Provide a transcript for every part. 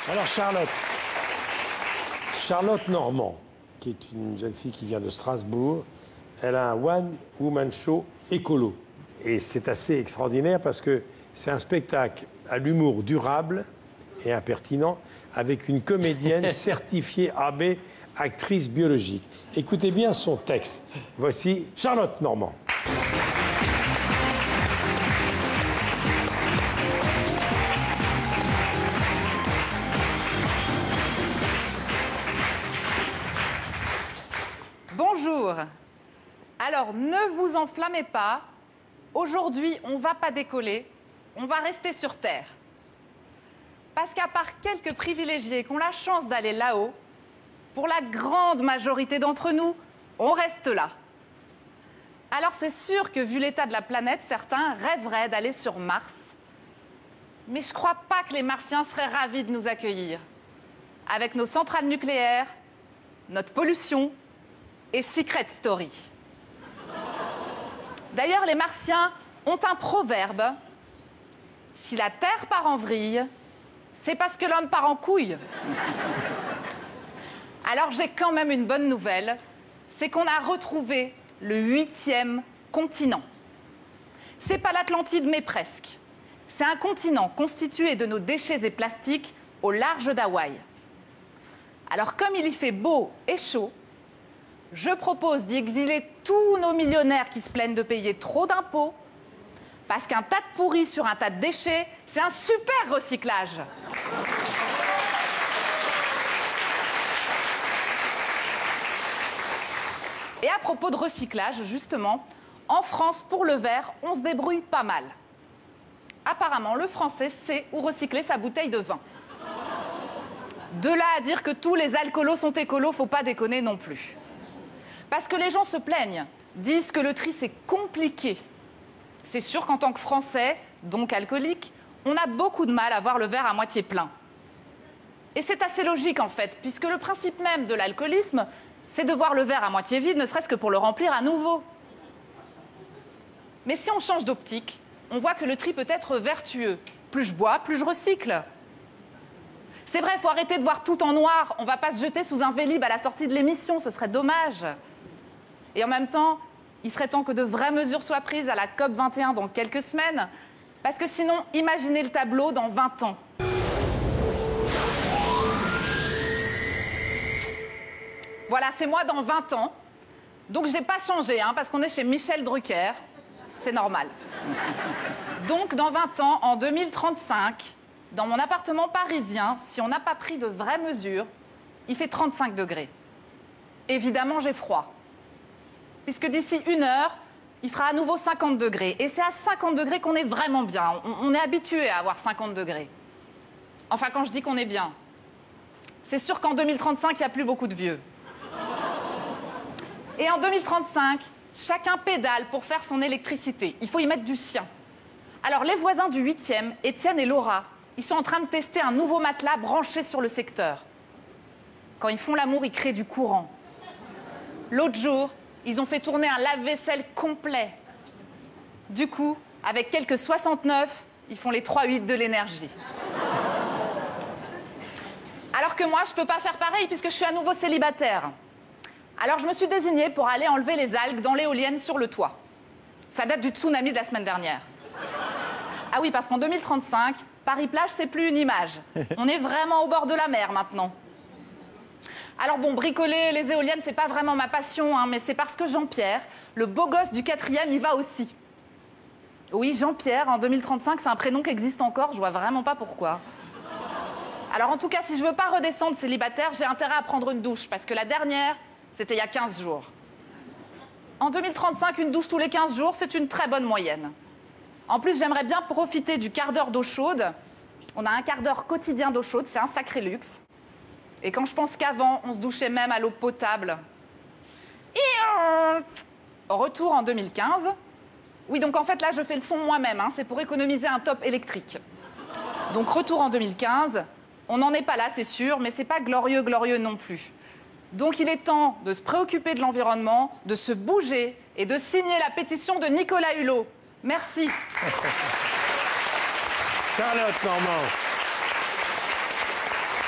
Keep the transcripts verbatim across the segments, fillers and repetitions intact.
Alors Charlotte, Charlotte Normand, qui est une jeune fille qui vient de Strasbourg, elle a un one-woman show écolo. Et c'est assez extraordinaire parce que c'est un spectacle à l'humour durable et impertinent avec une comédienne certifiée A B, actrice biologique. Écoutez bien son texte. Voici Charlotte Normand. Bonjour. Alors, ne vous enflammez pas. Aujourd'hui, on ne va pas décoller. On va rester sur Terre. Parce qu'à part quelques privilégiés qui ont la chance d'aller là-haut, pour la grande majorité d'entre nous, on reste là. Alors, c'est sûr que, vu l'état de la planète, certains rêveraient d'aller sur Mars. Mais je ne crois pas que les Martiens seraient ravis de nous accueillir. Avec nos centrales nucléaires, notre pollution et Secret Story. D'ailleurs, les Martiens ont un proverbe. Si la Terre part en vrille, c'est parce que l'homme part en couille. Alors j'ai quand même une bonne nouvelle, c'est qu'on a retrouvé le huitième continent. C'est pas l'Atlantide, mais presque. C'est un continent constitué de nos déchets et plastiques au large d'Hawaï. Alors comme il y fait beau et chaud, je propose d'y exiler tous nos millionnaires qui se plaignent de payer trop d'impôts, parce qu'un tas de pourris sur un tas de déchets, c'est un super recyclage. Et à propos de recyclage, justement, en France, pour le verre, on se débrouille pas mal. Apparemment, le Français sait où recycler sa bouteille de vin. De là à dire que tous les alcoolos sont écolos, faut pas déconner non plus. Parce que les gens se plaignent, disent que le tri, c'est compliqué. C'est sûr qu'en tant que Français, donc alcoolique, on a beaucoup de mal à voir le verre à moitié plein. Et c'est assez logique, en fait, puisque le principe même de l'alcoolisme, c'est de voir le verre à moitié vide, ne serait-ce que pour le remplir à nouveau. Mais si on change d'optique, on voit que le tri peut être vertueux. Plus je bois, plus je recycle. C'est vrai, il faut arrêter de voir tout en noir. On ne va pas se jeter sous un Vélib à la sortie de l'émission, ce serait dommage. Et en même temps, il serait temps que de vraies mesures soient prises à la COP vingt et un dans quelques semaines. Parce que sinon, imaginez le tableau dans vingt ans. Voilà, c'est moi dans vingt ans. Donc, je n'ai pas changé, hein, parce qu'on est chez Michel Drucker. C'est normal. Donc, dans vingt ans, en deux mille trente-cinq, dans mon appartement parisien, si on n'a pas pris de vraies mesures, il fait trente-cinq degrés. Évidemment, j'ai froid. Puisque d'ici une heure, il fera à nouveau cinquante degrés. Et c'est à cinquante degrés qu'on est vraiment bien. On, on est habitué à avoir cinquante degrés. Enfin, quand je dis qu'on est bien, c'est sûr qu'en deux mille trente-cinq, il n'y a plus beaucoup de vieux. Et en deux mille trente-cinq, chacun pédale pour faire son électricité. Il faut y mettre du sien. Alors, les voisins du huitième, Étienne et Laura, ils sont en train de tester un nouveau matelas branché sur le secteur. Quand ils font l'amour, ils créent du courant. L'autre jour, ils ont fait tourner un lave-vaisselle complet. Du coup, avec quelques soixante-neuf, ils font les trois huit de l'énergie. Alors que moi, je ne peux pas faire pareil puisque je suis à nouveau célibataire. Alors je me suis désignée pour aller enlever les algues dans l'éolienne sur le toit. Ça date du tsunami de la semaine dernière. Ah oui, parce qu'en deux mille trente-cinq, Paris-Plage, c'est plus une image. On est vraiment au bord de la mer maintenant. Alors bon, bricoler les éoliennes, c'est pas vraiment ma passion, hein, mais c'est parce que Jean-Pierre, le beau gosse du quatrième, y va aussi. Oui, Jean-Pierre, en deux mille trente-cinq, c'est un prénom qui existe encore, je vois vraiment pas pourquoi. Alors en tout cas, si je veux pas redescendre célibataire, j'ai intérêt à prendre une douche, parce que la dernière, c'était il y a quinze jours. En deux mille trente-cinq, une douche tous les quinze jours, c'est une très bonne moyenne. En plus, j'aimerais bien profiter du quart d'heure d'eau chaude. On a un quart d'heure quotidien d'eau chaude, c'est un sacré luxe. Et quand je pense qu'avant, on se douchait même à l'eau potable. Retour en deux mille quinze. Oui, donc en fait, là, je fais le son moi-même. Hein, c'est pour économiser un top électrique. Donc, retour en deux mille quinze. On n'en est pas là, c'est sûr, mais c'est pas glorieux, glorieux non plus. Donc, il est temps de se préoccuper de l'environnement, de se bouger et de signer la pétition de Nicolas Hulot. Merci. Charlotte Normand.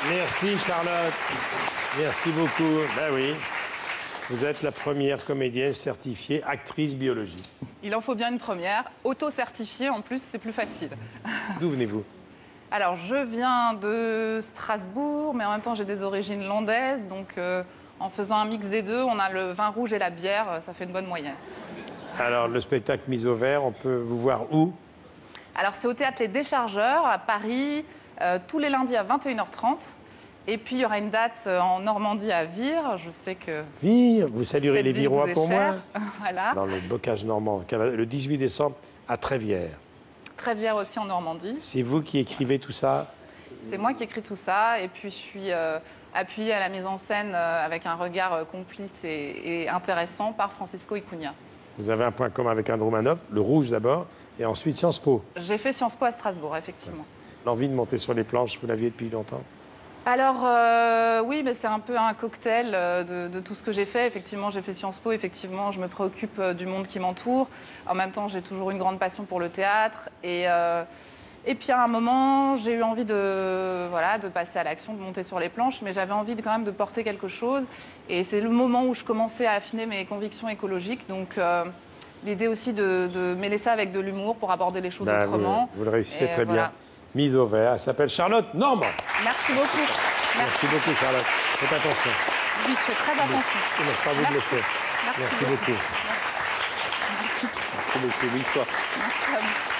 Merci Charlotte. Merci beaucoup. Ben oui. Vous êtes la première comédienne certifiée actrice biologie. Il en faut bien une première. Auto-certifiée, en plus, c'est plus facile. D'où venez-vous? Alors, je viens de Strasbourg, mais en même temps, j'ai des origines landaises. Donc, euh, en faisant un mix des deux, on a le vin rouge et la bière. Ça fait une bonne moyenne. Alors, le spectacle Mise au vert, on peut vous voir où? Alors, c'est au Théâtre Les Déchargeurs, à Paris, euh, tous les lundis à vingt et une heures trente. Et puis, il y aura une date en Normandie à Vire. Je sais que... Vire, vous saluerez cette les ville Virois vous est pour moi. chère. Voilà. Dans le bocage normand, le dix-huit décembre à Trévière. Trévière aussi en Normandie. C'est vous qui écrivez tout ça? C'est moi qui écris tout ça. Et puis, je suis euh, appuyée à la mise en scène euh, avec un regard euh, complice et, et intéressant par Francisco Icunha. Vous avez un point commun avec Andrew Manoff, le rouge d'abord, et ensuite Sciences Po. J'ai fait Sciences Po à Strasbourg, effectivement. L'envie de monter sur les planches, vous l'aviez depuis longtemps? Alors, euh, oui, mais c'est un peu un cocktail de, de tout ce que j'ai fait. Effectivement, j'ai fait Sciences Po. Effectivement, je me préoccupe du monde qui m'entoure. En même temps, j'ai toujours une grande passion pour le théâtre. Et, euh, et puis, à un moment, j'ai eu envie de, voilà, de passer à l'action, de monter sur les planches. Mais j'avais envie de, quand même de porter quelque chose. Et c'est le moment où je commençais à affiner mes convictions écologiques. Donc, euh, l'idée aussi de, de mêler ça avec de l'humour pour aborder les choses Ben, autrement. Vous, vous le réussissez Et très voilà. bien. Mise au vert, elle s'appelle Charlotte Normand. Merci beaucoup. Merci, Merci. beaucoup, Charlotte. Faites attention. Oui, je fais très attention. Il ne faut pas vous Merci. blesser. Merci, Merci beaucoup. Merci. Merci beaucoup. Mille fois. Merci à vous.